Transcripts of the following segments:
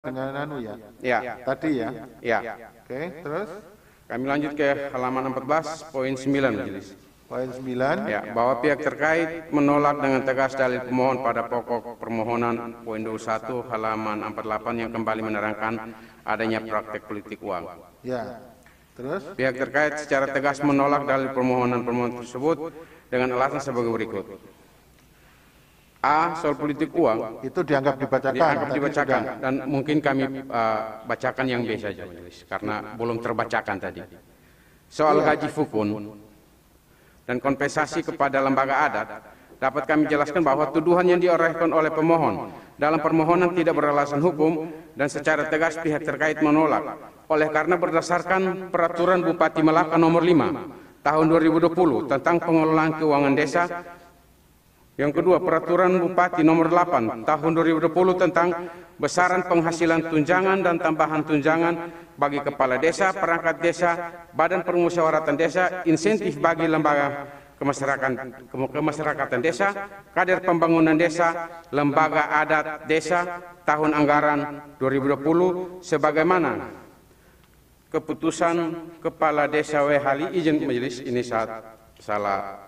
dengan anu ya. Ya, Tadi ya. ya. Oke, terus Kami lanjut ke halaman 14 poin 9 Majelis. poin 9. Ya, bahwa pihak terkait menolak dengan tegas dalil pemohon pada pokok permohonan poin 21 halaman 48 yang kembali menerangkan adanya praktek politik uang. Ya. Terus Pihak terkait secara tegas menolak dalil permohonan tersebut dengan alasan sebagai berikut. A. Soal politik uang itu dianggap dibacakan. Tadi dibacakan sudah. dan mungkin kami bacakan yang B saja Majelis karena belum terbacakan tadi. Soal gaji fukun dan kompensasi kepada lembaga adat, dapat kami jelaskan bahwa tuduhan yang diorehkan oleh pemohon dalam permohonan tidak beralasan hukum dan secara tegas pihak terkait menolak. Oleh karena berdasarkan Peraturan Bupati Melaka Nomor 5 Tahun 2020 tentang pengelolaan keuangan desa. Yang kedua, Peraturan Bupati Nomor 8 Tahun 2020 tentang besaran penghasilan tunjangan dan tambahan tunjangan bagi kepala desa, perangkat desa, badan permusyawaratan desa, insentif bagi lembaga kemasyarakatan desa, kader pembangunan desa, lembaga adat desa, tahun anggaran 2020 sebagaimana keputusan Kepala Desa Wehali. Izin Majelis, ini salah.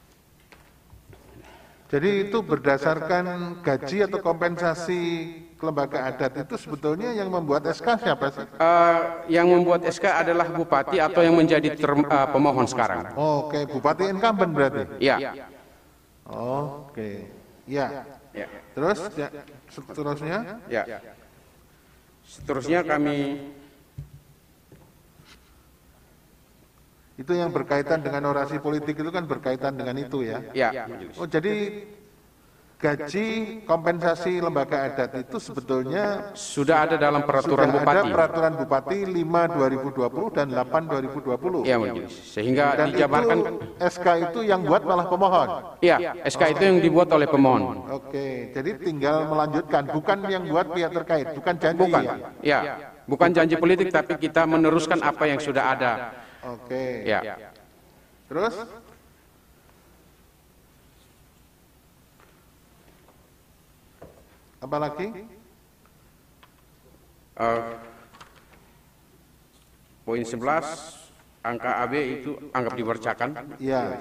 Jadi itu berdasarkan gaji atau kompensasi lembaga adat itu sebetulnya yang membuat SK siapa sih? Yang membuat SK adalah bupati atau yang menjadi pemohon sekarang. Oke, bupati incumbent berarti. Ya. Oke. Ya. Ya. Terus ya, seterusnya? Ya. Seterusnya kami Itu yang berkaitan dengan orasi politik itu kan berkaitan dengan itu ya. ya. Oh, jadi gaji kompensasi lembaga adat itu sebetulnya Sudah ada dalam peraturan sudah bupati. ada peraturan bupati 5/2020 dan 8/2020. Ya, Majelis. Sehingga Dan dijabarkan itu SK itu yang buat malah pemohon. ya, SK itu yang dibuat oleh pemohon. Oke, jadi tinggal melanjutkan, bukan yang buat pihak terkait, bukan janji Bukan. ya. Ya. Bukan janji politik tapi kita meneruskan apa yang sudah ada. Oke. Ya. Terus apa lagi? Poin 11 angka AB itu anggap dibacakan. Ya.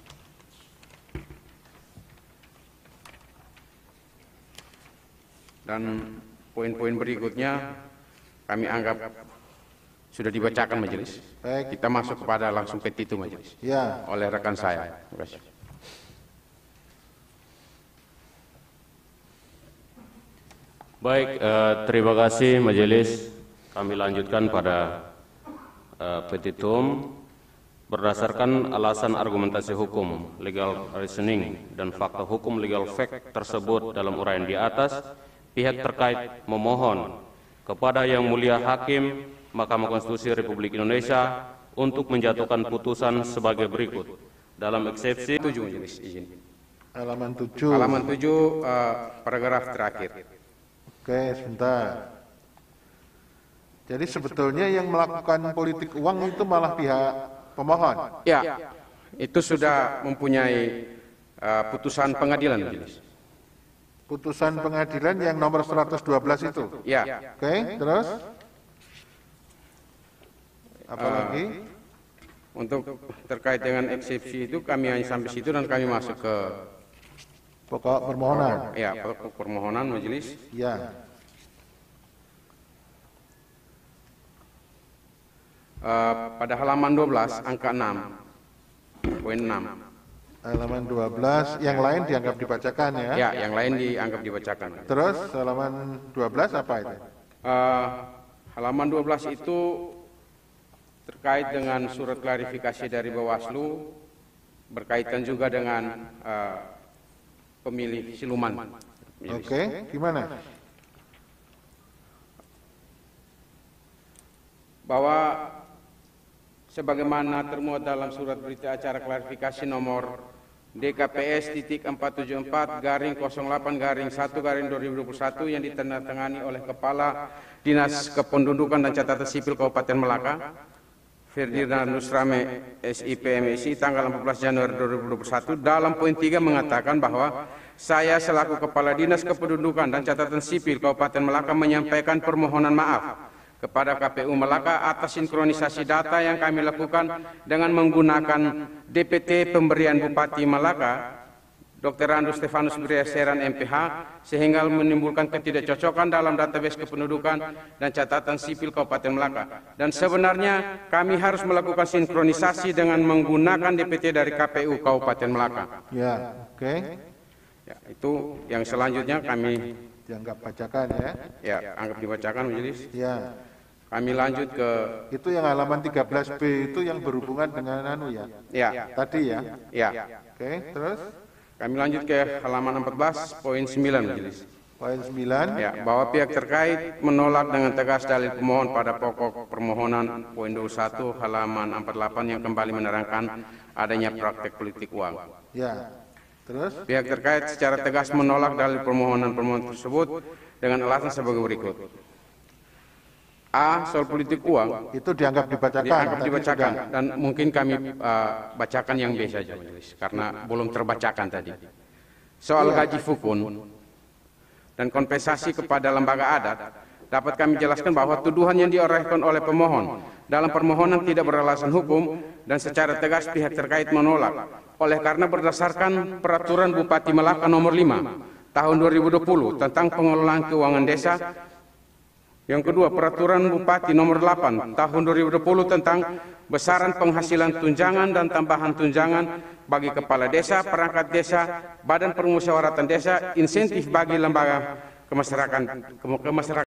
Dan poin-poin berikutnya kami anggap sudah dibacakan Majelis. Baik. Kita masuk kepada langsung petitum Majelis Ya. oleh rekan saya. Terima kasih. Baik, terima kasih Majelis. Kami lanjutkan pada petitum. Berdasarkan alasan argumentasi hukum, legal reasoning, dan fakta hukum legal fact tersebut dalam uraian di atas, pihak terkait memohon kepada Yang Mulia Hakim Mahkamah Konstitusi Republik Indonesia untuk menjatuhkan putusan sebagai berikut. Dalam eksepsi 7 Majelis, izin. Halaman 7. Halaman 7 paragraf terakhir. Oke, sebentar. Jadi sebetulnya yang melakukan politik uang itu malah pihak pemohon. Ya, itu sudah mempunyai putusan pengadilan Majelis. Putusan pengadilan yang nomor 112 itu. Ya. Oke, terus? Apalagi? Untuk terkait dengan eksepsi itu kami hanya sampai situ dan kami masuk ke Pokok permohonan. ya pokok permohonan Majelis. Ya. Pada halaman 12 angka 6 poin 6. Halaman 12, yang lain dianggap dibacakan ya. Ya, yang lain dianggap dibacakan. Terus halaman 12 apa itu? Halaman 12 itu terkait dengan surat klarifikasi dari Bawaslu berkaitan juga dengan pemilih siluman. Oke, gimana? Bahwa sebagaimana termuat dalam surat berita acara klarifikasi nomor DKPS.474-08-1-2021 yang ditandatangani oleh Kepala Dinas Kependudukan dan Catatan Sipil Kabupaten Melaka, Ferdinand Nusrame SIPMSI tanggal 14 Januari 2021 dalam poin 3 mengatakan bahwa saya selaku Kepala Dinas Kependudukan dan Catatan Sipil Kabupaten Melaka menyampaikan permohonan maaf kepada KPU Melaka atas sinkronisasi data yang kami lakukan dengan menggunakan DPT pemberian Bupati Melaka, Dr. Andus Stefanus Briaseran MPH, sehingga menimbulkan ketidakcocokan dalam database kependudukan dan catatan sipil Kabupaten Melaka. Dan sebenarnya kami harus melakukan sinkronisasi dengan menggunakan DPT dari KPU Kabupaten Melaka. Ya, oke. Ya, itu yang selanjutnya kami Dianggap bacakan ya. ya anggap dibacakan Majelis. Ya. Kami lanjut ke Itu yang halaman 13B itu yang berhubungan dengan anu ya. ya Tadi ya. ya. Oke, terus Kami lanjut ke halaman 14 poin 9 Majelis. poin 9. Ya, bahwa pihak terkait menolak dengan tegas dalil pemohon pada pokok permohonan poin 21 halaman 48 yang kembali menerangkan adanya praktek politik uang. Ya. Terus Pihak terkait secara tegas menolak dalil permohonan tersebut dengan alasan sebagai berikut. A. Soal politik uang itu dianggap dibacakan. dianggap Tadi dibacakan sudah. dan mungkin kami bacakan yang B saja Majelis karena belum terbacakan tadi. Soal gaji fukun dan kompensasi kepada lembaga adat dapat kami jelaskan bahwa tuduhan yang diorehkan oleh pemohon dalam permohonan tidak beralasan hukum dan secara tegas pihak terkait menolak. Oleh karena berdasarkan Peraturan Bupati Melaka Nomor 5 Tahun 2020 tentang pengelolaan keuangan desa. Yang kedua, Peraturan Bupati Nomor 8 Tahun 2020 tentang besaran penghasilan tunjangan dan tambahan tunjangan bagi kepala desa, perangkat desa, badan permusyawaratan desa, insentif bagi lembaga kemasyarakatan